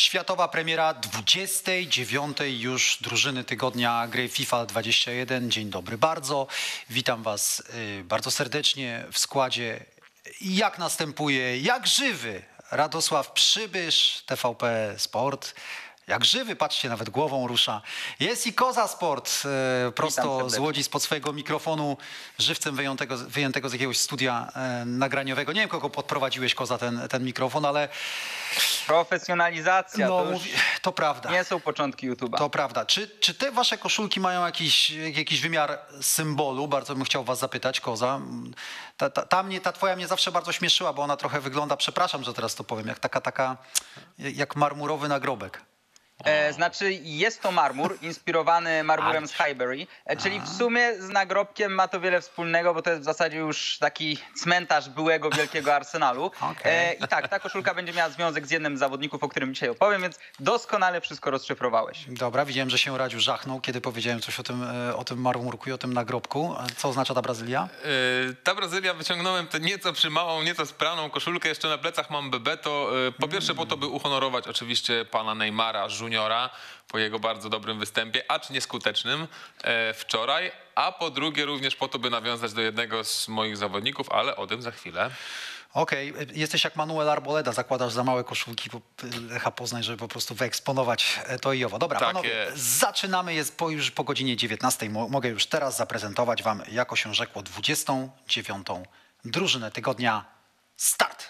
Światowa premiera 29. już drużyny tygodnia gry FIFA 21. Dzień dobry bardzo. Witam Was bardzo serdecznie w składzie. Jak następuje, jak żywy Radosław Przybysz, TVP Sport. Jak żywy, patrzcie, nawet głową rusza. Jest i Koza Sport, prosto z Łodzi, spod swojego mikrofonu, żywcem wyjętego z jakiegoś studia nagraniowego. Nie wiem, kogo podprowadziłeś, Koza, ten mikrofon, ale... Profesjonalizacja, no, to prawda. Nie są początki YouTube'a. To prawda. Czy te wasze koszulki mają jakiś wymiar symbolu? Bardzo bym chciał was zapytać, Koza. Ta twoja mnie zawsze bardzo śmieszyła, bo ona trochę wygląda, przepraszam, że teraz to powiem, jak marmurowy nagrobek. Znaczy jest to marmur, inspirowany marmurem z Highbury, czyli w sumie z nagrobkiem ma to wiele wspólnego, bo to jest w zasadzie już taki cmentarz byłego wielkiego Arsenalu. Okay. I tak, ta koszulka będzie miała związek z jednym z zawodników, o którym dzisiaj opowiem, więc doskonale wszystko rozszyfrowałeś. Dobra, widziałem, że się Radziu żachnął, kiedy powiedziałem coś o tym marmurku i o tym nagrobku. Co oznacza ta Brazylia? Ta Brazylia, wyciągnąłem tę nieco przymałą, nieco spraną koszulkę, jeszcze na plecach mam Bebeto. Po pierwsze po to, by uhonorować oczywiście pana Neymara Juniora po jego bardzo dobrym występie, acz nieskutecznym wczoraj, a po drugie również po to, by nawiązać do jednego z moich zawodników, ale o tym za chwilę. Okej, jesteś jak Manuel Arboleda, zakładasz za małe koszulki Lecha Poznań, żeby po prostu wyeksponować to i owo. Dobra, tak, panowie, zaczynamy, już po godzinie 19. Mogę już teraz zaprezentować wam, jako się rzekło, 29. drużynę tygodnia. Start!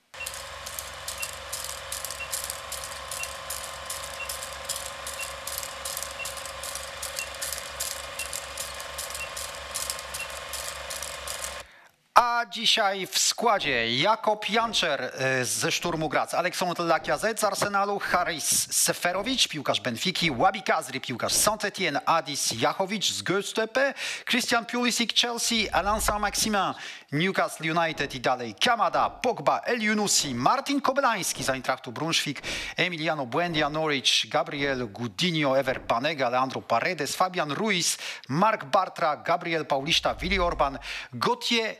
A dzisiaj w składzie Jakub Janczer ze Szturmu Graz, Alexandre Lacazette z Arsenalu, Haris Seferovic, piłkarz Benfiki, Wabi Kazri, piłkarz Saint-Etienne, Adis Jachowicz z Göztepe, Christian Pulisic, Chelsea, Alain Saint-Maximin, Newcastle United i dalej Kamada, Pogba, El Yunusi, Martin Kobelański z Eintrachtu Brunswick, Emiliano Buendia, Norwich, Gabriel Godinho, Ever Banega, Leandro Paredes, Fabian Ruiz, Marc Bartra, Gabriel Paulista, Willi Orban, Gauthier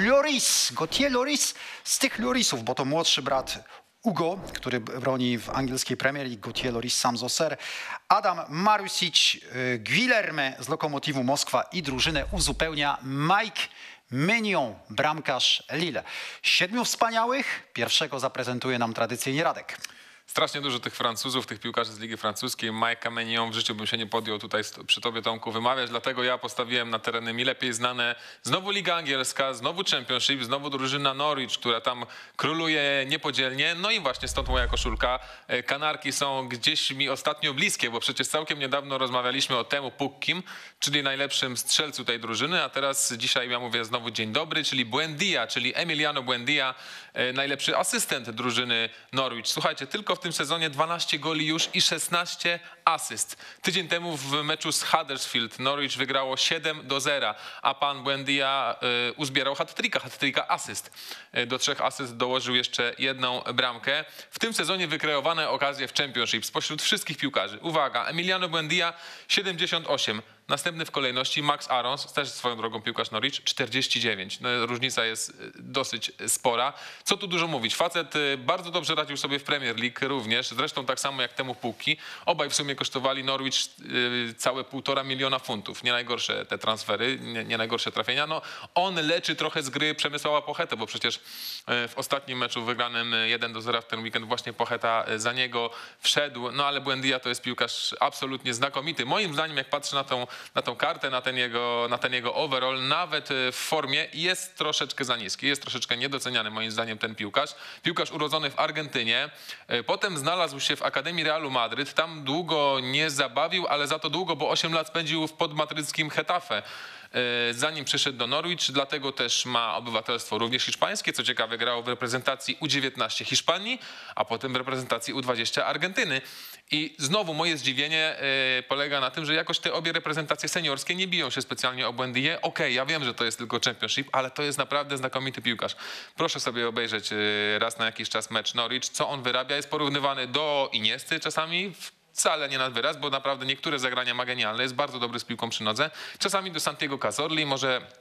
Lloris z tych Llorisów, bo to młodszy brat Ugo, który broni w angielskiej Premier League, Gauthier Lloris sam z Auxerre, Adam Marusic, Guilherme z Lokomotivu Moskwa i drużynę uzupełnia Mike Maignan, bramkarz Lille. 7 wspaniałych, pierwszego zaprezentuje nam tradycyjnie Radek. Strasznie dużo tych Francuzów, tych piłkarzy z Ligi Francuskiej. Mike'a Maignan w życiu bym się nie podjął tutaj przy tobie, Tomku, wymawiać, dlatego ja postawiłem na tereny mi lepiej znane. Znowu Liga Angielska, znowu Championship, znowu drużyna Norwich, która tam króluje niepodzielnie. No i właśnie stąd moja koszulka. Kanarki są gdzieś mi ostatnio bliskie, bo przecież całkiem niedawno rozmawialiśmy o Temu Pukkim, czyli najlepszym strzelcu tej drużyny, a teraz dzisiaj ja mówię znowu dzień dobry, czyli Buendia, czyli Emiliano Buendia, najlepszy asystent drużyny Norwich. Słuchajcie, tylko w tym sezonie 12 goli już i 16 asyst. Tydzień temu w meczu z Huddersfield Norwich wygrało 7-0, a pan Buendia uzbierał hat-tricka asyst. Do 3 asyst dołożył jeszcze 1 bramkę. W tym sezonie wykreowane okazje w Championship spośród wszystkich piłkarzy. Uwaga, Emiliano Buendia 78. Następny w kolejności Max Arons, też swoją drogą piłkarz Norwich, 49. No, różnica jest dosyć spora. Co tu dużo mówić? Facet bardzo dobrze radził sobie w Premier League również, zresztą tak samo jak Temu Pukki. Obaj w sumie kosztowali Norwich całe 1,5 miliona funtów. Nie najgorsze te transfery, nie najgorsze trafienia. No, on leczy trochę z gry Przemysława Pochetę, bo przecież w ostatnim meczu wygranym 1-0 w ten weekend właśnie Pocheta za niego wszedł. No ale Buendia to jest piłkarz absolutnie znakomity. Moim zdaniem, jak patrzę na tą kartę, na ten jego overall, nawet w formie jest troszeczkę za niski, jest troszeczkę niedoceniany moim zdaniem ten piłkarz. Piłkarz urodzony w Argentynie, potem znalazł się w Akademii Realu Madryt, tam długo nie zabawił, ale za to długo, bo 8 lat spędził w podmadryckim Getafe, zanim przyszedł do Norwich, dlatego też ma obywatelstwo również hiszpańskie. Co ciekawe, grał w reprezentacji U19 Hiszpanii, a potem w reprezentacji U20 Argentyny. I znowu moje zdziwienie polega na tym, że jakoś te obie reprezentacje seniorskie nie biją się specjalnie o Buendię. Okej, ja wiem, że to jest tylko Championship, ale to jest naprawdę znakomity piłkarz. Proszę sobie obejrzeć raz na jakiś czas mecz Norwich, co on wyrabia. Jest porównywany do Iniesty czasami, wcale nie nad wyraz, bo naprawdę niektóre zagrania ma genialne. Jest bardzo dobry z piłką przy nodze. Czasami do Santiago Cazorli, może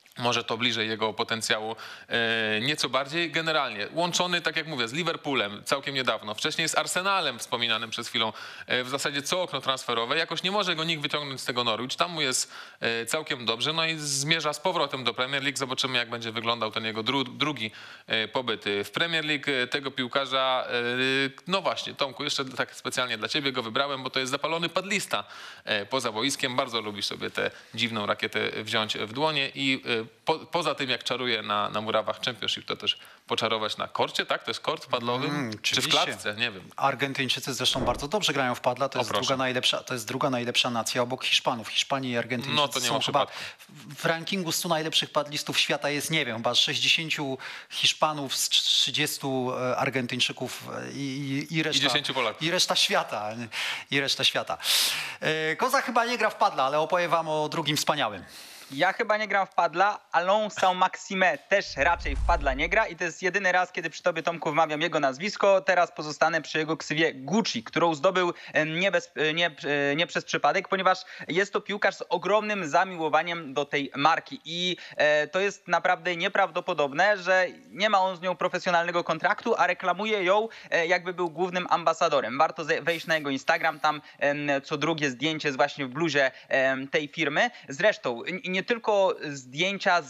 Może to bliżej jego potencjału nieco bardziej. Generalnie łączony, tak jak mówię, z Liverpoolem całkiem niedawno. Wcześniej z Arsenalem wspominanym przed chwilą. W zasadzie co okno transferowe. Jakoś nie może go nikt wyciągnąć z tego Norwich. Tam mu jest całkiem dobrze. No i zmierza z powrotem do Premier League. Zobaczymy, jak będzie wyglądał ten jego drugi pobyt w Premier League. Tego piłkarza, no właśnie, Tomku, jeszcze tak specjalnie dla ciebie go wybrałem, bo to jest zapalony padlista poza boiskiem. Bardzo lubi sobie tę dziwną rakietę wziąć w dłonie i poza tym, jak czaruje na murawach Championship, to też poczarować na korcie, tak? To jest kort padlowy? Czy w klatce? Nie wiem. Argentyńczycy zresztą bardzo dobrze grają w padla. To jest druga najlepsza nacja obok Hiszpanów. Hiszpanii i Argentyńczycy No to nie są ma chyba przypadku. w rankingu 100 najlepszych padlistów świata jest, nie wiem, chyba 60 Hiszpanów z 30 Argentyńczyków i reszta. I 10 Polaków. I reszta świata. Koza chyba nie gra w padla, ale opowiem wam o drugim wspaniałym. Ja chyba nie gram w padla, Alain Saint-Maximin też raczej w padla nie gra i to jest jedyny raz, kiedy przy tobie, Tomku, wymawiam jego nazwisko. Teraz pozostanę przy jego ksywie Gucci, którą zdobył nie przez przypadek, ponieważ jest to piłkarz z ogromnym zamiłowaniem do tej marki i to jest naprawdę nieprawdopodobne, że nie ma on z nią profesjonalnego kontraktu, a reklamuje ją, jakby był głównym ambasadorem. Warto wejść na jego Instagram, tam co drugie zdjęcie jest właśnie w bluzie tej firmy. Zresztą nie tylko zdjęcia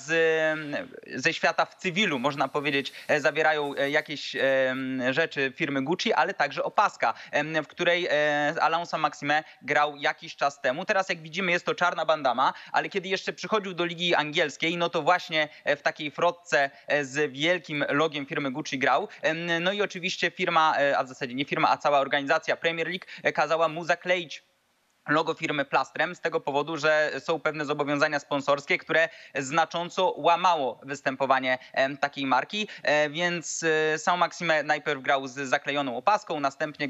ze świata w cywilu, można powiedzieć, zawierają jakieś rzeczy firmy Gucci, ale także opaska, w której Alain Saint-Maximin grał jakiś czas temu. Teraz jak widzimy jest to czarna bandama, ale kiedy jeszcze przychodził do ligi angielskiej, no to właśnie w takiej frotce z wielkim logiem firmy Gucci grał. No i oczywiście firma, a w zasadzie nie firma, a cała organizacja Premier League kazała mu zakleić logo firmy plastrem z tego powodu, że są pewne zobowiązania sponsorskie, które znacząco łamało występowanie takiej marki, więc Saint-Maximin najpierw grał z zaklejoną opaską, następnie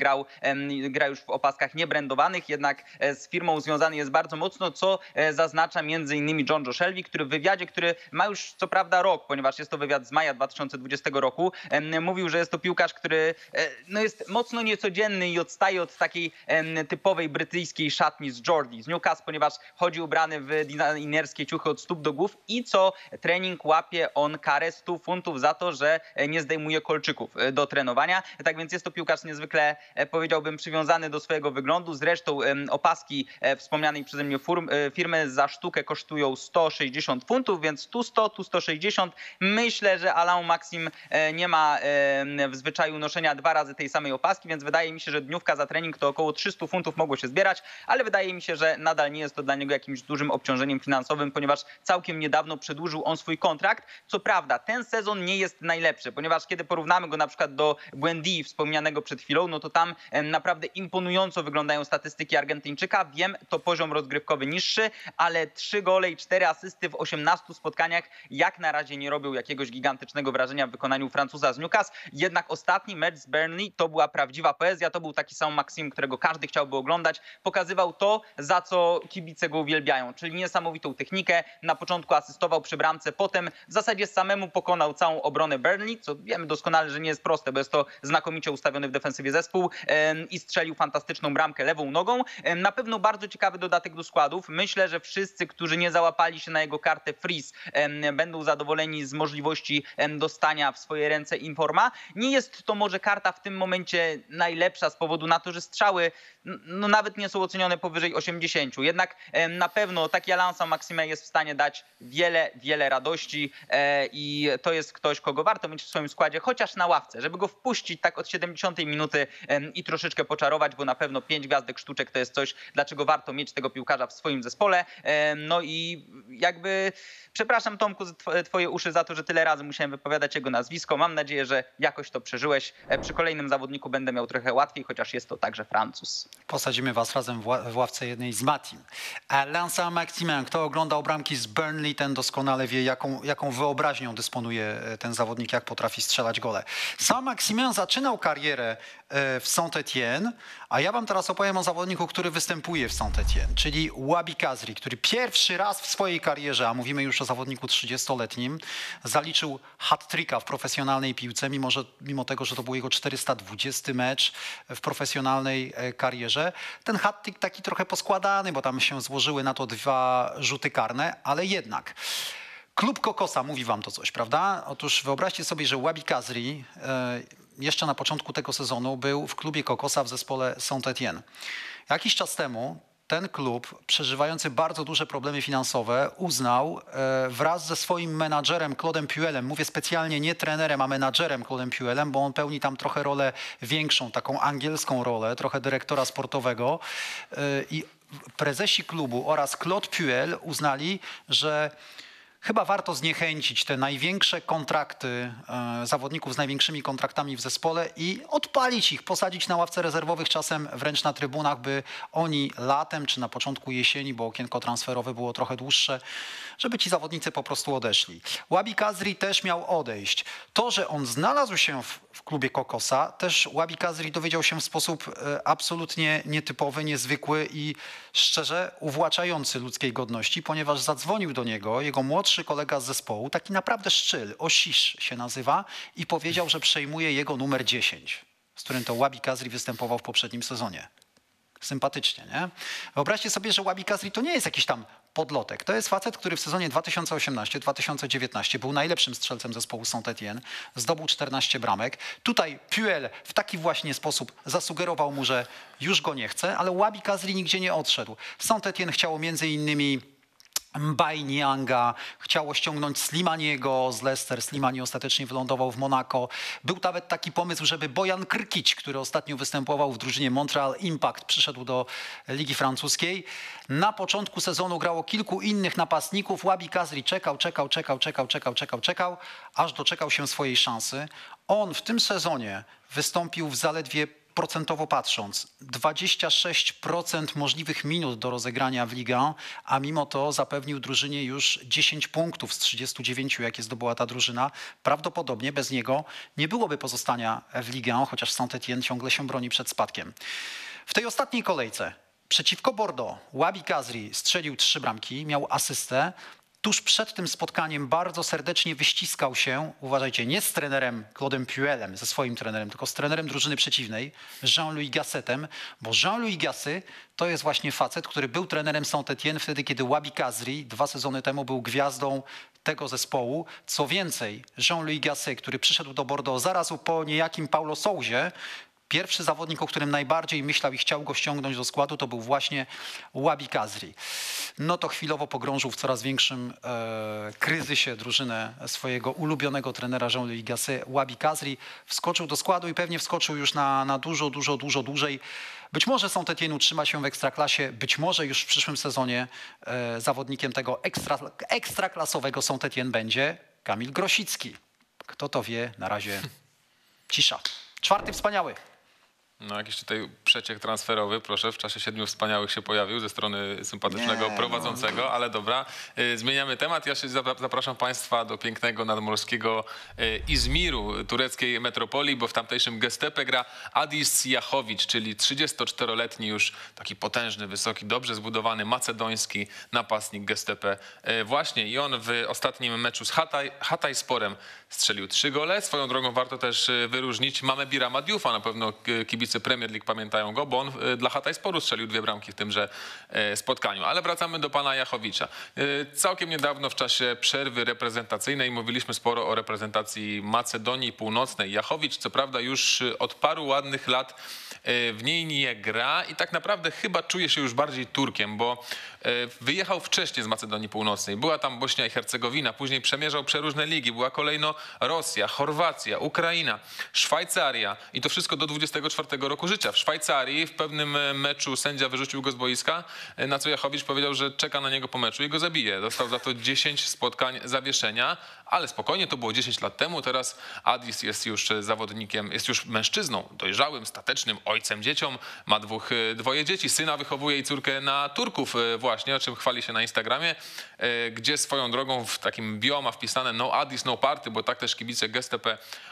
gra już w opaskach niebrandowanych, jednak z firmą związany jest bardzo mocno, co zaznacza m.in. John Joe Shelby, który w wywiadzie, który ma już co prawda rok, ponieważ jest to wywiad z maja 2020 roku, mówił, że jest to piłkarz, który no jest mocno niecodzienny i odstaje od takiej typowej brytyjskiej szatni z Geordie, z Newcastle, ponieważ chodzi ubrany w designerskie ciuchy od stóp do głów i co trening łapie on karę 100 funtów za to, że nie zdejmuje kolczyków do trenowania. Tak więc jest to piłkarz niezwykle, powiedziałbym, przywiązany do swojego wyglądu. Zresztą opaski wspomnianej przeze mnie firmy za sztukę kosztują 160 funtów, więc tu 100, tu 160. Myślę, że Alain Maxim nie ma w zwyczaju noszenia 2 razy tej samej opaski, więc wydaje mi się, że dniówka za trening to około 300 funtów mogło się zbierać, ale wydaje mi się, że nadal nie jest to dla niego jakimś dużym obciążeniem finansowym, ponieważ całkiem niedawno przedłużył on swój kontrakt. Co prawda ten sezon nie jest najlepszy, ponieważ kiedy porównamy go na przykład do Buendia wspomnianego przed chwilą, no to tam naprawdę imponująco wyglądają statystyki Argentyńczyka. Wiem, to poziom rozgrywkowy niższy, ale 3 gole i 4 asysty w 18 spotkaniach jak na razie nie robią jakiegoś gigantycznego wrażenia w wykonaniu Francuza z Newcastle. Jednak ostatni mecz z Burnley to była prawdziwa poezja, to był taki Saint-Maximin, którego każdy chciałby oglądać. Pokazywał to, za co kibice go uwielbiają, czyli niesamowitą technikę. Na początku asystował przy bramce, potem w zasadzie samemu pokonał całą obronę Burnley, co wiemy doskonale, że nie jest proste, bo jest to znakomicie ustawiony w defensywie zespół i strzelił fantastyczną bramkę lewą nogą. Na pewno bardzo ciekawy dodatek do składów. Myślę, że wszyscy, którzy nie załapali się na jego kartę freeze, będą zadowoleni z możliwości dostania w swoje ręce informa. Nie jest to może karta w tym momencie najlepsza z powodu na to, że strzały no nawet nie są ocenione powyżej 80. Jednak na pewno taki Alain Saint-Maximin jest w stanie dać wiele radości i to jest ktoś, kogo warto mieć w swoim składzie, chociaż na ławce, żeby go wpuścić tak od 70 minuty i troszeczkę poczarować, bo na pewno 5 gwiazdek sztuczek to jest coś, dlaczego warto mieć tego piłkarza w swoim zespole. No i jakby przepraszam, Tomku, twoje uszy za to, że tyle razy musiałem wypowiadać jego nazwisko. Mam nadzieję, że jakoś to przeżyłeś. Przy kolejnym zawodniku będę miał trochę łatwiej, chociaż jest to także Francuz. Posadzimy was razem w ławce jednej z Matim. Alain Saint-Maximin, kto oglądał bramki z Burnley, ten doskonale wie, jaką wyobraźnią dysponuje ten zawodnik, jak potrafi strzelać gole. Saint-Maximin zaczynał karierę w Saint-Étienne, a ja wam teraz opowiem o zawodniku, który występuje w Saint-Étienne, czyli Wabi Kazri, który pierwszy raz w swojej karierze, a mówimy już o zawodniku 30-letnim, zaliczył hat-tricka w profesjonalnej piłce, mimo tego, że to był jego 420 mecz w profesjonalnej karierze. Ten hat-trick taki trochę poskładany, bo tam się złożyły na to 2 rzuty karne, ale jednak. Klub Kokosa, mówi wam to coś, prawda? Otóż wyobraźcie sobie, że Wabi Kazri jeszcze na początku tego sezonu był w klubie Kokosa w zespole Saint-Étienne. Jakiś czas temu ten klub, przeżywający bardzo duże problemy finansowe, uznał wraz ze swoim menadżerem Claudem Puelem, mówię specjalnie nie trenerem, a menadżerem Claudem Puelem, bo on pełni tam trochę rolę większą, taką angielską rolę, trochę dyrektora sportowego i prezesi klubu oraz Claude Puel uznali, że chyba warto zniechęcić te największe kontrakty, zawodników z największymi kontraktami w zespole i odpalić ich, posadzić na ławce rezerwowych, czasem wręcz na trybunach, by oni latem czy na początku jesieni, bo okienko transferowe było trochę dłuższe, żeby ci zawodnicy po prostu odeszli. Wabi Kazri też miał odejść. To, że on znalazł się w klubie Kokosa, też Wabi Kazri dowiedział się w sposób absolutnie nietypowy, niezwykły i szczerze uwłaczający ludzkiej godności, ponieważ zadzwonił do niego jego młodszy kolega z zespołu, taki naprawdę szczyl, Osisz się nazywa, i powiedział, że przejmuje jego numer 10, z którym to Wabi Kazri występował w poprzednim sezonie. Sympatycznie, nie? Wyobraźcie sobie, że Wabi Kazri to nie jest jakiś tam podlotek. To jest facet, który w sezonie 2018-2019 był najlepszym strzelcem zespołu Saint-Étienne, zdobył 14 bramek. Tutaj Puel w taki właśnie sposób zasugerował mu, że już go nie chce, ale Wabi Kazri nigdzie nie odszedł. Saint-Étienne chciało między innymi Mbaye Nianga, chciało ściągnąć Slimaniego z Leicester. Slimani ostatecznie wylądował w Monako. Był nawet taki pomysł, żeby Bojan Krkić, który ostatnio występował w drużynie Montreal Impact, przyszedł do Ligi Francuskiej. Na początku sezonu grało kilku innych napastników. Wabi Kazri czekał, aż doczekał się swojej szansy. On w tym sezonie wystąpił w zaledwie procentowo patrząc, 26% możliwych minut do rozegrania w Ligue 1, a mimo to zapewnił drużynie już 10 punktów z 39, jakie zdobyła ta drużyna. Prawdopodobnie bez niego nie byłoby pozostania w Ligue 1, chociaż Saint-Étienne ciągle się broni przed spadkiem. W tej ostatniej kolejce przeciwko Bordeaux Wabi Kazri strzelił 3 bramki, miał asystę. Tuż przed tym spotkaniem bardzo serdecznie wyściskał się, uważajcie, nie z trenerem Claudem Puelem, ze swoim trenerem, tylko z trenerem drużyny przeciwnej, Jean-Louis Gassetem, bo Jean-Louis Gasset to jest właśnie facet, który był trenerem Saint-Étienne wtedy, kiedy Wabi Kazri 2 sezony temu był gwiazdą tego zespołu. Co więcej, Jean-Louis Gasset, który przyszedł do Bordeaux zaraz po niejakim Paulo Souzie, pierwszy zawodnik, o którym najbardziej myślał i chciał go ściągnąć do składu, to był właśnie Wabi Kazri. No to chwilowo pogrążył w coraz większym kryzysie drużynę swojego ulubionego trenera Jean-Louis Gasset. Wabi Kazri wskoczył do składu i pewnie wskoczył już na dużo dłużej. Być może Saint-Étienne utrzyma się w Ekstraklasie, być może już w przyszłym sezonie zawodnikiem tego ekstraklasowego Saint-Étienne będzie Kamil Grosicki. Kto to wie, na razie cisza. 4. wspaniały. No jakiś tutaj przeciek transferowy, proszę, w czasie 7 wspaniałych się pojawił ze strony sympatycznego prowadzącego, ale dobra, zmieniamy temat. Ja się zapraszam Państwa do pięknego nadmorskiego Izmiru, tureckiej metropolii, bo w tamtejszym Göztepe gra Adis Jachowicz, czyli 34-letni już taki potężny, wysoki, dobrze zbudowany macedoński napastnik Göztepe. Właśnie i on w ostatnim meczu z Hataysporem strzelił 3 gole. Swoją drogą warto też wyróżnić Mamę Birama Diouf'a, na pewno kibice Premier League pamiętają go, bo on dla Hataysporu strzelił 2 bramki w tymże spotkaniu. Ale wracamy do pana Jachowicza. Całkiem niedawno w czasie przerwy reprezentacyjnej mówiliśmy sporo o reprezentacji Macedonii Północnej. Jachowicz co prawda już od paru ładnych lat w niej nie gra i tak naprawdę chyba czuje się już bardziej Turkiem, bo wyjechał wcześniej z Macedonii Północnej. Była tam Bośnia i Hercegowina, później przemierzał przeróżne ligi. Była kolejno Rosja, Chorwacja, Ukraina, Szwajcaria i to wszystko do 24 roku życia. W Szwajcarii w pewnym meczu sędzia wyrzucił go z boiska, na co Jachowicz powiedział, że czeka na niego po meczu i go zabije. Dostał za to 10 spotkań zawieszenia, ale spokojnie, to było 10 lat temu. Teraz Adis jest już zawodnikiem, jest już mężczyzną, dojrzałym, statecznym, ojcem dzieciom. Ma 2 dzieci, syna wychowuje i córkę na Turków właśnie, o czym chwali się na Instagramie, gdzie swoją drogą w takim bio ma wpisane no Adis, no party, bo tak też kibice Göztepe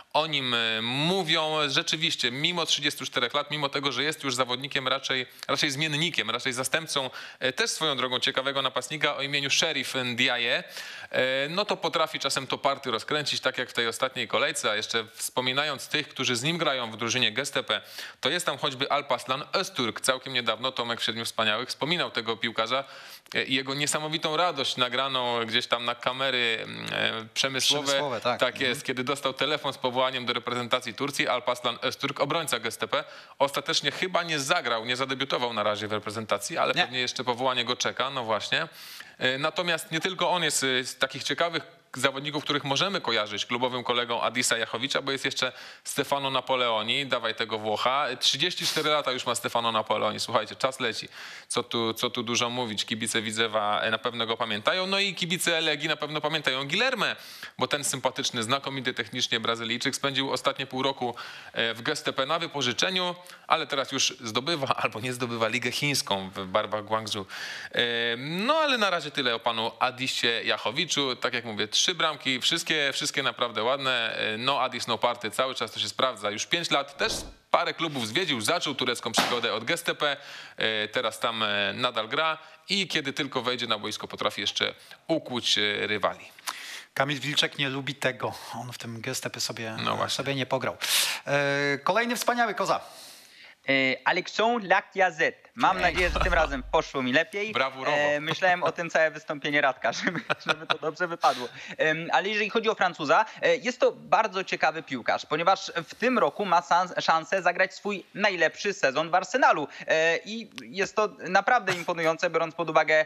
o nim mówią. Rzeczywiście, mimo 34 lat, mimo tego, że jest już zawodnikiem raczej zmiennikiem, raczej zastępcą też swoją drogą ciekawego napastnika o imieniu Sheriff Ndiaye, no to potrafi czasem to party rozkręcić, tak jak w tej ostatniej kolejce, a jeszcze wspominając tych, którzy z nim grają w drużynie GSTP, to jest tam choćby Alpaslan Öztürk. Całkiem niedawno Tomek w Siedmiu Wspaniałych wspominał tego piłkarza i jego niesamowitą radość nagraną gdzieś tam na kamery przemysłowe. Tak jest, kiedy dostał telefon z powołaniem do reprezentacji Turcji. Alpaslan Öztürk, obrońca GSTP, ostatecznie chyba nie zagrał, nie zadebiutował na razie w reprezentacji, ale pewnie jeszcze powołanie go czeka, no właśnie. Natomiast nie tylko on jest z takich ciekawych zawodników, których możemy kojarzyć klubowym kolegą Adisa Jachowicza, bo jest jeszcze Stefano Napoleoni, dawaj tego Włocha. 34 lata już ma Stefano Napoleoni, słuchajcie, czas leci. Co tu dużo mówić, kibice Widzewa na pewno go pamiętają, no i kibice Legii na pewno pamiętają Guilherme, bo ten sympatyczny, znakomity technicznie Brazylijczyk spędził ostatnie pół roku w GSTP na wypożyczeniu, ale teraz już zdobywa albo nie zdobywa Ligę Chińską w barwach Guangzhou. No ale na razie tyle o panu Adisie Jachowiczu. Tak jak mówię, 3 bramki, wszystkie naprawdę ładne. No Adis, no party, cały czas to się sprawdza. Już 5 lat, też parę klubów zwiedził, zaczął turecką przygodę od GSTP, teraz tam nadal gra i kiedy tylko wejdzie na boisko, potrafi jeszcze ukłuć rywali. Kamil Wilczek nie lubi tego. On w tym GSTP sobie nie pograł. Kolejny wspaniały Koza. Alexandre Lacazette. Mam nadzieję, że tym razem poszło mi lepiej. Brawurowo. Myślałem o tym całe wystąpienie Radka, żeby to dobrze wypadło. Ale jeżeli chodzi o Francuza, jest to bardzo ciekawy piłkarz, ponieważ w tym roku ma szansę zagrać swój najlepszy sezon w Arsenalu. I jest to naprawdę imponujące, biorąc pod uwagę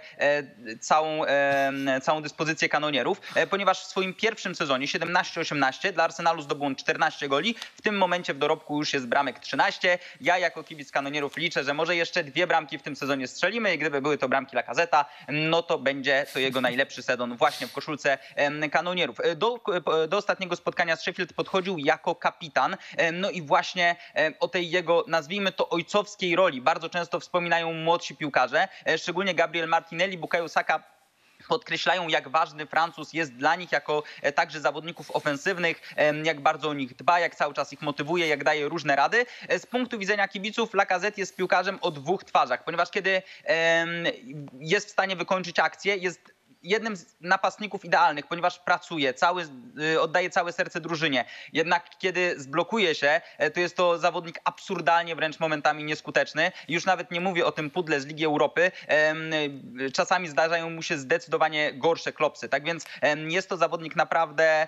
całą dyspozycję kanonierów, ponieważ w swoim pierwszym sezonie 17-18 dla Arsenalu zdobył on 14 goli. W tym momencie w dorobku już jest bramek 13. Ja jako kibic kanonierów liczę, że może jeszcze 2 bramki w tym sezonie strzelimy i gdyby były to bramki Lacazeta, no to będzie to jego najlepszy sezon właśnie w koszulce kanonierów. Do ostatniego spotkania z Sheffield podchodził jako kapitan, no i właśnie o tej jego, nazwijmy to, ojcowskiej roli bardzo często wspominają młodsi piłkarze, szczególnie Gabriel Martinelli, Bukayo Saka podkreślają, jak ważny Francuz jest dla nich jako także zawodników ofensywnych, jak bardzo o nich dba, jak cały czas ich motywuje, jak daje różne rady. Z punktu widzenia kibiców Lacazette jest piłkarzem o 2 twarzach, ponieważ kiedy jest w stanie wykończyć akcję, jest jednym z napastników idealnych, ponieważ pracuje, oddaje całe serce drużynie. Jednak kiedy zblokuje się, to jest to zawodnik absurdalnie, wręcz momentami nieskuteczny. Już nawet nie mówię o tym pudle z Ligi Europy. Czasami zdarzają mu się zdecydowanie gorsze klopsy. Tak więc jest to zawodnik naprawdę,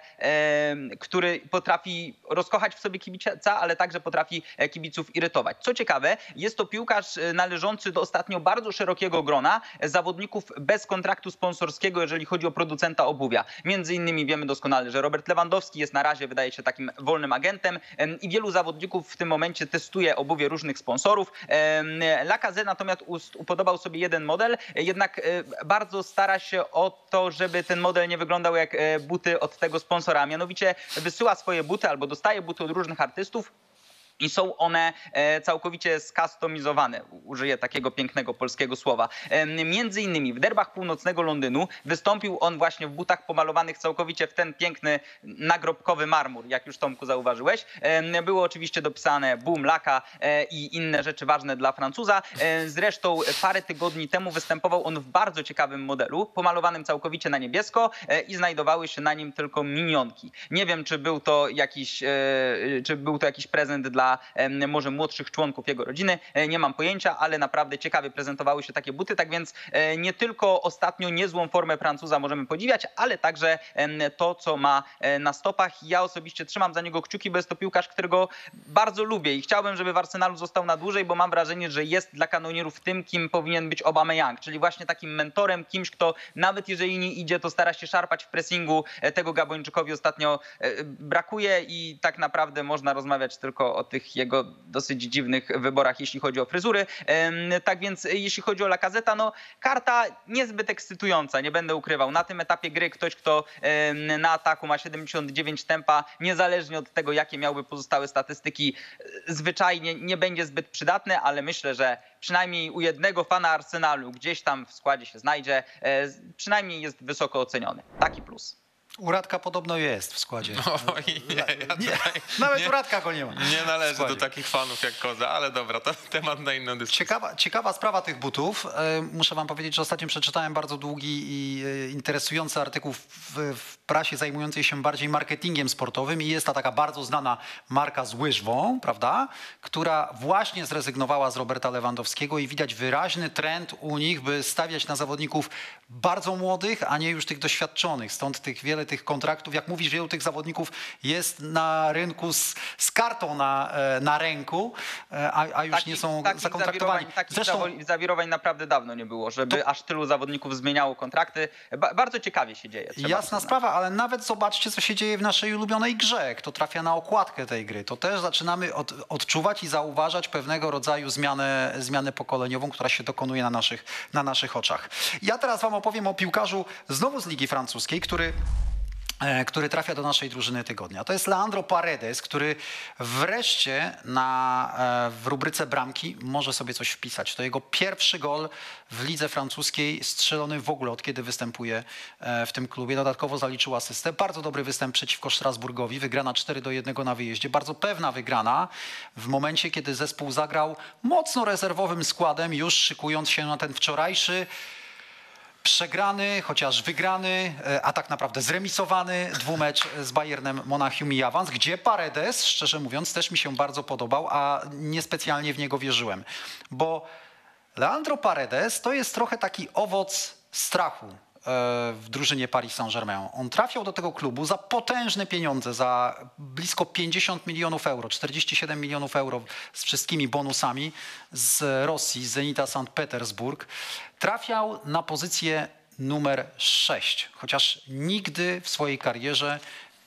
który potrafi rozkochać w sobie kibica, ale także potrafi kibiców irytować. Co ciekawe, jest to piłkarz należący do ostatnio bardzo szerokiego grona zawodników bez kontraktu sponsorskiego, jeżeli chodzi o producenta obuwia. Między innymi wiemy doskonale, że Robert Lewandowski jest na razie, wydaje się, takim wolnym agentem i wielu zawodników w tym momencie testuje obuwie różnych sponsorów. Lacazette natomiast upodobał sobie jeden model, jednak bardzo stara się o to, żeby ten model nie wyglądał jak buty od tego sponsora. Mianowicie wysyła swoje buty albo dostaje buty od różnych artystów, i są one całkowicie skustomizowane. Użyję takiego pięknego polskiego słowa. Między innymi w derbach północnego Londynu wystąpił on właśnie w butach pomalowanych całkowicie w ten piękny nagrobkowy marmur, jak już Tomku zauważyłeś. Było oczywiście dopisane Boom, Laka i inne rzeczy ważne dla Francuza. Zresztą parę tygodni temu występował on w bardzo ciekawym modelu, pomalowanym całkowicie na niebiesko i znajdowały się na nim tylko minionki. Nie wiem, czy był to jakiś prezent dla może młodszych członków jego rodziny, nie mam pojęcia, ale naprawdę ciekawie prezentowały się takie buty, tak więc nie tylko ostatnio niezłą formę Francuza możemy podziwiać, ale także to, co ma na stopach. Ja osobiście trzymam za niego kciuki, bo jest to piłkarz, którego bardzo lubię i chciałbym, żeby w Arsenalu został na dłużej, bo mam wrażenie, że jest dla kanonierów tym, kim powinien być Aubameyang, czyli właśnie takim mentorem, kimś, kto nawet jeżeli nie idzie, to stara się szarpać w pressingu. Tego Gabończykowi ostatnio brakuje i tak naprawdę można rozmawiać tylko o tych jego dosyć dziwnych wyborach, jeśli chodzi o fryzury. Tak więc jeśli chodzi o Lacazette'a, no karta niezbyt ekscytująca, nie będę ukrywał. Na tym etapie gry ktoś, kto na ataku ma 79 tempa, niezależnie od tego, jakie miałby pozostałe statystyki, zwyczajnie nie będzie zbyt przydatny, ale myślę, że przynajmniej u jednego fana Arsenalu gdzieś tam w składzie się znajdzie, przynajmniej jest wysoko oceniony. Taki plus. U Radka podobno jest w składzie. Oj, nie, ja Nie, tutaj nawet u Radka go nie ma. nie należę w do składzie. takich fanów jak Koza, ale dobra, to temat na inną dyskusję. Ciekawa sprawa tych butów. Muszę wam powiedzieć, że ostatnio przeczytałem bardzo długi i interesujący artykuł w prasie zajmującej się bardziej marketingiem sportowym i jest ta taka bardzo znana marka z łyżwą, prawda, która właśnie zrezygnowała z Roberta Lewandowskiego i widać wyraźny trend u nich, by stawiać na zawodników bardzo młodych, a nie już tych doświadczonych. Stąd wiele tych kontraktów, jak mówisz, wielu tych zawodników jest na rynku z kartą na ręku, a już nie są zakontraktowani. Takich zawirowań naprawdę dawno nie było, żeby aż tylu zawodników zmieniało kontrakty. Bardzo ciekawie się dzieje. Jasna sprawa, ale nawet zobaczcie, co się dzieje w naszej ulubionej grze. Kto trafia na okładkę tej gry, to też zaczynamy odczuwać i zauważać pewnego rodzaju zmianę pokoleniową, która się dokonuje na naszych oczach. Ja teraz wam opowiem o piłkarzu znowu z Ligi Francuskiej, który trafia do naszej drużyny tygodnia. To jest Leandro Paredes, który wreszcie w rubryce bramki może sobie coś wpisać. To jego pierwszy gol w lidze francuskiej, strzelony w ogóle od kiedy występuje w tym klubie. Dodatkowo zaliczył asystę. Bardzo dobry występ przeciwko Strasburgowi. Wygrana 4-1 na wyjeździe. Bardzo pewna wygrana w momencie, kiedy zespół zagrał mocno rezerwowym składem, już szykując się na ten wczorajszy przegrany, chociaż wygrany, a tak naprawdę zremisowany dwumecz z Bayernem Monachium i awans, gdzie Paredes, szczerze mówiąc, też mi się bardzo podobał, a niespecjalnie w niego wierzyłem. Bo Leandro Paredes to jest trochę taki owoc strachu w drużynie Paris Saint-Germain. On trafiał do tego klubu za potężne pieniądze, za blisko 50 milionów euro, 47 milionów euro z wszystkimi bonusami z Rosji, z Zenita Sankt Petersburg. Trafiał na pozycję numer 6, chociaż nigdy w swojej karierze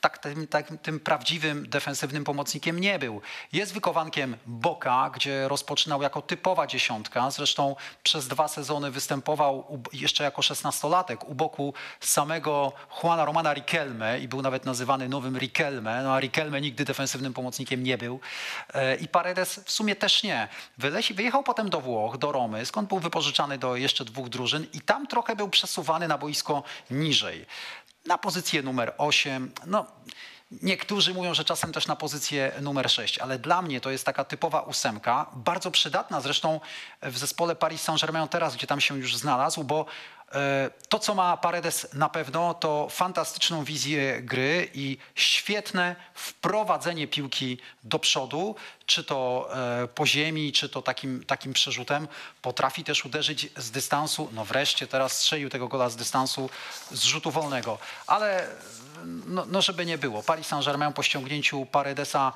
tym prawdziwym defensywnym pomocnikiem nie był. Jest wychowankiem Boca, gdzie rozpoczynał jako typowa dziesiątka. Zresztą przez 2 sezony występował jeszcze jako 16-latek u boku samego Juana Romana Riquelme i był nawet nazywany nowym Riquelme. No a Riquelme nigdy defensywnym pomocnikiem nie był. I Paredes w sumie też nie. Wyjechał potem do Włoch, do Romy, skąd był wypożyczany do jeszcze 2 drużyn i tam trochę był przesuwany na boisko niżej. Na pozycję numer 8, no niektórzy mówią, że czasem też na pozycję numer 6, ale dla mnie to jest taka typowa 8, bardzo przydatna zresztą w zespole Paris Saint-Germain teraz, gdzie tam się już znalazł, bo to, co ma Paredes na pewno, to fantastyczną wizję gry i świetne wprowadzenie piłki do przodu, czy to po ziemi, czy to takim przerzutem. Potrafi też uderzyć z dystansu. No wreszcie teraz strzelił tego gola z dystansu z rzutu wolnego. Ale no żeby nie było. Paris Saint-Germain po ściągnięciu Paredesa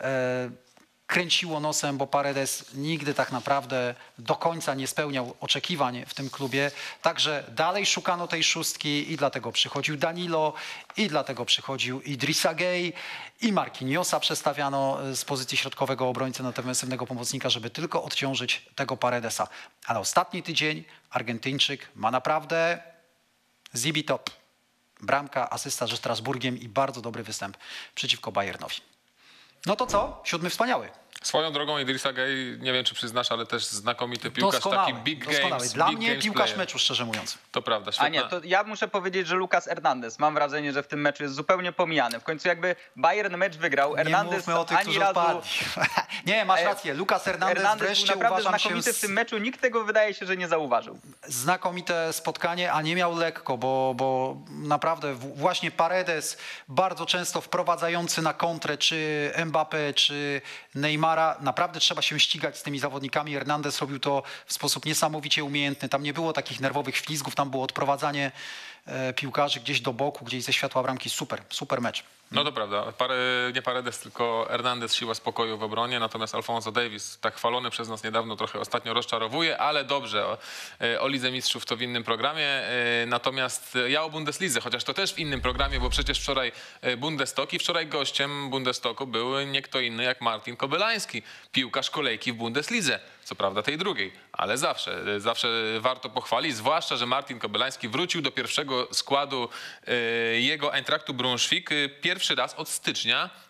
kręciło nosem, bo Paredes nigdy tak naprawdę do końca nie spełniał oczekiwań w tym klubie. Także dalej szukano tej szóstki i dlatego przychodził Danilo, i dlatego przychodził Idrissa Gueye, i Marquinhosa przestawiano z pozycji środkowego obrońcy na defensywnego pomocnika, żeby tylko odciążyć tego Paredesa. Ale ostatni tydzień Argentyńczyk ma naprawdę zibi top. Bramka, asysta ze Strasburgiem i bardzo dobry występ przeciwko Bayernowi. No to co? 7 wspaniały. Swoją drogą Idrissa Gueye, nie wiem czy przyznasz, ale też znakomity piłkarz, taki big games. Dla big mnie games piłkarz player. meczu, szczerze mówiąc. To prawda, świetna. A nie, to ja muszę powiedzieć, że Lucas Hernandez, mam wrażenie, że w tym meczu jest zupełnie pomijany. W końcu jakby Bayern mecz wygrał, Hernandez nie mówmy o tych, ani którzy razu... odpadli. Nie, masz rację. Lucas Hernandez wreszcie był naprawdę uważam się... znakomity w tym meczu, nikt tego wydaje się, że nie zauważył. Znakomite spotkanie, a nie miał lekko, bo naprawdę właśnie Paredes bardzo często wprowadzający na kontrę czy Mbappé, czy Neymara, naprawdę trzeba się ścigać z tymi zawodnikami. Hernandez robił to w sposób niesamowicie umiejętny. Tam nie było takich nerwowych ślizgów, tam było odprowadzanie piłkarzy gdzieś do boku, gdzieś ze światła bramki. Super mecz. No to prawda. Nie Paredes, tylko Hernandez, siła spokoju w obronie, natomiast Alphonso Davies, tak chwalony przez nas niedawno, trochę ostatnio rozczarowuje, ale dobrze. O Lidze Mistrzów to w innym programie. Natomiast ja o Bundeslidze, chociaż to też w innym programie, bo przecież wczoraj Bundestag i wczoraj gościem Bundestagu był nie kto inny jak Martin Kobelański, piłkarz kolejki w Bundeslidze. Co prawda tej drugiej, ale zawsze warto pochwalić, zwłaszcza, że Martin Kobelański wrócił do pierwszego składu jego Eintrachtu Braunschweig pierwszy raz od stycznia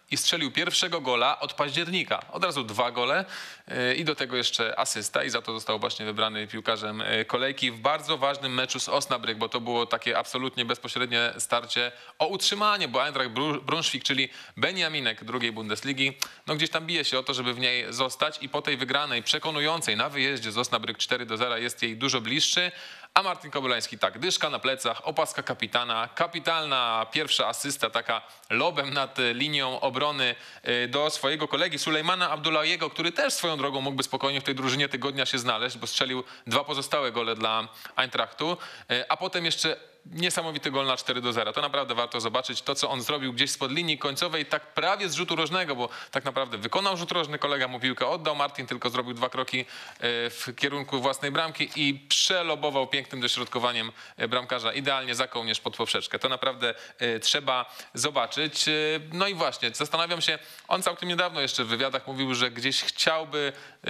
i strzelił pierwszego gola od października. Od razu 2 gole i do tego jeszcze asysta i za to został właśnie wybrany piłkarzem kolejki w bardzo ważnym meczu z Osnabrück, bo to było takie absolutnie bezpośrednie starcie o utrzymanie, bo Eintracht Braunschweig, czyli Beniaminek drugiej Bundesligi, no gdzieś tam bije się o to, żeby w niej zostać i po tej wygranej przekonującej na wyjeździe z Osnabrück 4-0 jest jej dużo bliższy. A Martin Kobyljański tak, dyszka na plecach, opaska kapitana, kapitalna pierwsza asysta, taka lobem nad linią obrony do swojego kolegi Sulejmana Abdullahiego, który też swoją drogą mógłby spokojnie w tej drużynie tygodnia się znaleźć, bo strzelił 2 pozostałe gole dla Eintrachtu, a potem jeszcze niesamowity gol na 4-0. To naprawdę warto zobaczyć to, co on zrobił gdzieś spod linii końcowej, tak prawie z rzutu rożnego, bo tak naprawdę wykonał rzut rożny, kolega mu piłkę oddał, Martin tylko zrobił 2 kroki w kierunku własnej bramki i przelobował pięknym dośrodkowaniem bramkarza idealnie za kołnierz pod poprzeczkę. To naprawdę trzeba zobaczyć. No i właśnie, zastanawiam się, on całkiem niedawno jeszcze w wywiadach mówił, że gdzieś chciałby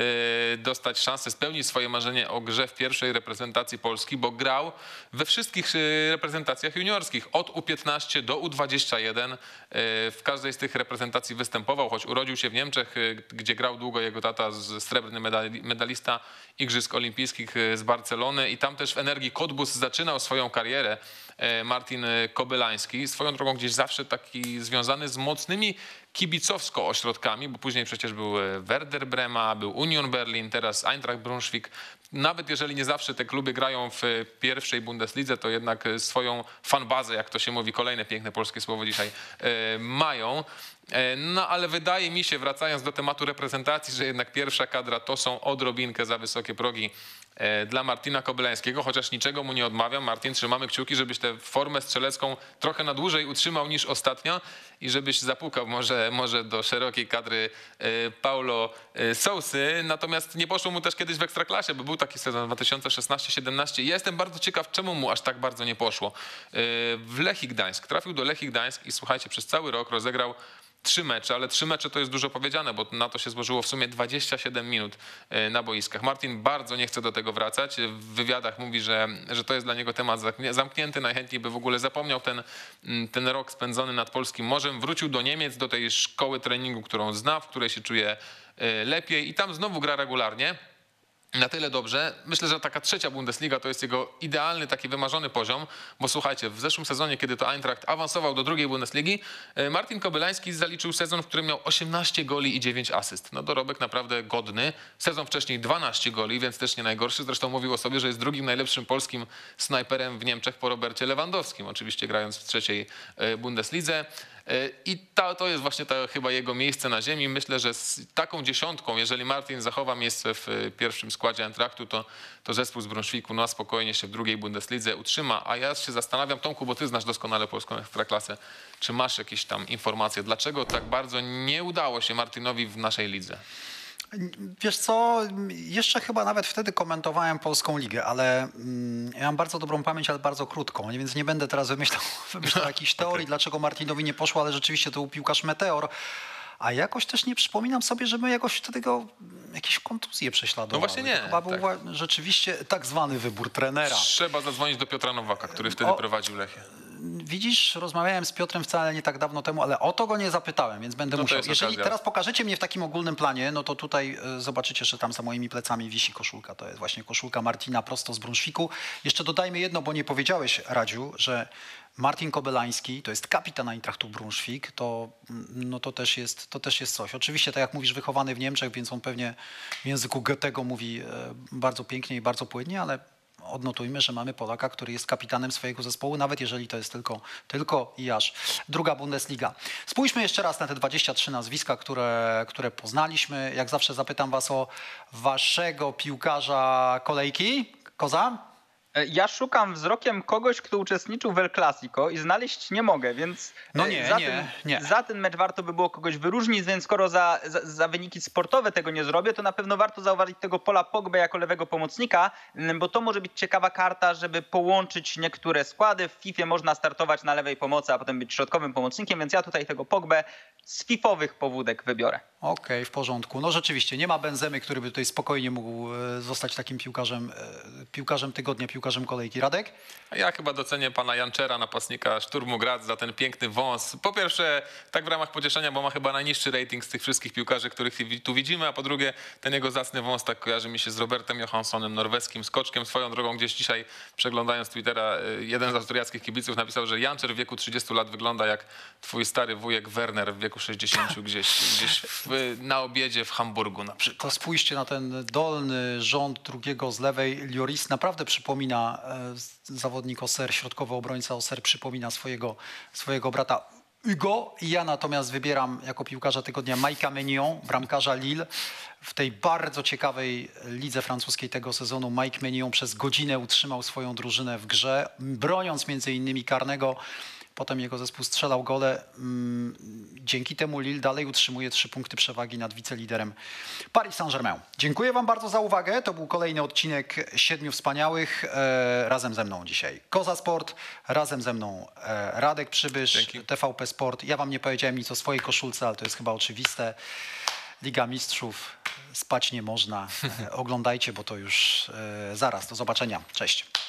dostać szansę spełnić swoje marzenie o grze w pierwszej reprezentacji Polski, bo grał we wszystkich reprezentacjach juniorskich od U15 do U21. W każdej z tych reprezentacji występował, choć urodził się w Niemczech, gdzie grał długo jego tata, srebrny medalista Igrzysk Olimpijskich z Barcelony i tam też w Energii Cottbus zaczynał swoją karierę Martin Kobyljański. Swoją drogą gdzieś zawsze taki związany z mocnymi kibicowsko ośrodkami, bo później przecież był Werder Brema, był Union Berlin, teraz Eintracht Braunschweig. Nawet jeżeli nie zawsze te kluby grają w pierwszej Bundeslidze, to jednak swoją fanbazę, jak to się mówi, kolejne piękne polskie słowo dzisiaj, mają. No ale wydaje mi się, wracając do tematu reprezentacji, że jednak pierwsza kadra to są odrobinkę za wysokie progi dla Martina Kobyljańskiego, chociaż niczego mu nie odmawiam. Martin, trzymamy kciuki, żebyś tę formę strzelecką trochę na dłużej utrzymał niż ostatnio i żebyś zapukał może do szerokiej kadry Paulo Sousy. Natomiast nie poszło mu też kiedyś w Ekstraklasie, bo był taki sezon 2016-17. Ja jestem bardzo ciekaw, czemu mu aż tak bardzo nie poszło. W Lechii Gdańsk. Trafił do Lechii Gdańsk i słuchajcie, przez cały rok rozegrał 3 mecze, ale 3 mecze to jest dużo powiedziane, bo na to się złożyło w sumie 27 minut na boiskach. Martin bardzo nie chce do tego wracać. W wywiadach mówi, że to jest dla niego temat zamknięty. Najchętniej by w ogóle zapomniał ten rok spędzony nad polskim morzem. Wrócił do Niemiec, do tej szkoły treningu, którą zna, w której się czuje lepiej i tam znowu gra regularnie. Na tyle dobrze. Myślę, że taka trzecia Bundesliga to jest jego idealny, taki wymarzony poziom, bo słuchajcie, w zeszłym sezonie, kiedy to Eintracht awansował do drugiej Bundesligi, Martin Kobyljański zaliczył sezon, w którym miał 18 goli i 9 asyst. No dorobek naprawdę godny. Sezon wcześniej 12 goli, więc też nie najgorszy. Zresztą mówił o sobie, że jest drugim najlepszym polskim snajperem w Niemczech po Robercie Lewandowskim, oczywiście grając w trzeciej Bundeslidze. I to jest właśnie chyba jego miejsce na ziemi. Myślę, że z taką dziesiątką, jeżeli Martin zachowa miejsce w pierwszym składzie Eintrachtu, to zespół z Braunschweigu na spokojnie się w drugiej Bundeslidze utrzyma. A ja się zastanawiam, Tomku, bo ty znasz doskonale polską ekstraklasę, czy masz jakieś tam informacje, dlaczego tak bardzo nie udało się Martinowi w naszej lidze? Wiesz co, jeszcze chyba nawet wtedy komentowałem Polską Ligę, ale ja mam bardzo dobrą pamięć, ale bardzo krótką, więc nie będę teraz wymyślał jakichś teorii, dlaczego Martinowi nie poszło, ale rzeczywiście to był piłkarz meteor. A jakoś też nie przypominam sobie, żeby jakoś wtedy go jakieś kontuzje prześladowały. No właśnie nie. To chyba był rzeczywiście tak zwany wybór trenera. Trzeba zadzwonić do Piotra Nowaka, który wtedy prowadził Lechię. Widzisz, rozmawiałem z Piotrem wcale nie tak dawno temu, ale o to go nie zapytałem, więc będę musiał. Jeżeli teraz pokażecie mnie w takim ogólnym planie, no to tutaj zobaczycie, że tam za moimi plecami wisi koszulka. To jest właśnie koszulka Martina prosto z Braunschweigu. Jeszcze dodajmy jedno, bo nie powiedziałeś, Radziu, że Martin Kobyljański to jest kapitan Eintrachtu Braunschweig, to też jest coś. Oczywiście, tak jak mówisz, wychowany w Niemczech, więc on pewnie w języku Goethego mówi bardzo pięknie i bardzo płynnie, ale odnotujmy, że mamy Polaka, który jest kapitanem swojego zespołu, nawet jeżeli to jest tylko i aż druga Bundesliga. Spójrzmy jeszcze raz na te 23 nazwiska, które poznaliśmy. Jak zawsze zapytam was o waszego piłkarza kolejki. Koza? Ja szukam wzrokiem kogoś, kto uczestniczył w El Clasico i znaleźć nie mogę, więc za ten mecz warto by było kogoś wyróżnić, więc skoro za wyniki sportowe tego nie zrobię, to na pewno warto zauważyć tego Paula Pogbę jako lewego pomocnika, bo to może być ciekawa karta, żeby połączyć niektóre składy. W FIFA można startować na lewej pomocy, a potem być środkowym pomocnikiem, więc ja tutaj tego Pogbę z fifowych powódek wybiorę. Okej, w porządku. No rzeczywiście, nie ma Benzemy, który by tutaj spokojnie mógł zostać takim piłkarzem tygodnia, piłkarzem piłkarzem kolejki. Radek? A ja chyba docenię pana Janczera, napastnika Szturmu Graz, za ten piękny wąs. Po pierwsze, tak w ramach pocieszenia, bo ma chyba najniższy rating z tych wszystkich piłkarzy, których tu widzimy, a po drugie, ten jego zacny wąs tak kojarzy mi się z Robertem Johanssonem, norweskim skoczkiem. Swoją drogą gdzieś dzisiaj, przeglądając Twittera, jeden z austriackich kibiców napisał, że Janczer w wieku 30 lat wygląda jak twój stary wujek Werner w wieku 60 gdzieś na obiedzie w Hamburgu na przykład. To spójrzcie na ten dolny rząd drugiego z lewej. Lloris naprawdę przypomina zawodnik Auxerre, środkowy obrońca Auxerre przypomina swojego brata Hugo. Ja natomiast wybieram jako piłkarza tygodnia Mike'a Maignan, bramkarza Lille. W tej bardzo ciekawej lidze francuskiej tego sezonu Mike Maignan przez godzinę utrzymał swoją drużynę w grze, broniąc między innymi karnego. Potem jego zespół strzelał gole. Dzięki temu Lille dalej utrzymuje 3 punkty przewagi nad wiceliderem Paris Saint-Germain. Dziękuję wam bardzo za uwagę. To był kolejny odcinek 7 wspaniałych. Razem ze mną dzisiaj Koza Sport, razem ze mną Radek Przybysz, Dzięki. TVP Sport. Ja wam nie powiedziałem nic o swojej koszulce, ale to jest chyba oczywiste. Liga Mistrzów, spać nie można. Oglądajcie, bo to już zaraz. Do zobaczenia. Cześć.